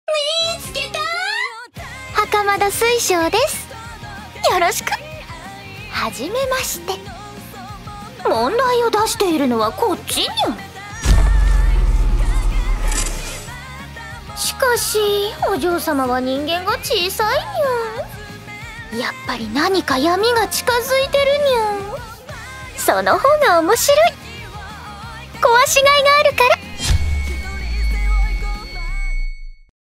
見つけた。袴田水晶です。よろしく。はじめまして。問題を出しているのはこっちにゃ。しかしお嬢様は人間が小さいにゃ。やっぱり何か闇が近づいてるにゃ。その方が面白い。壊しがいがあるから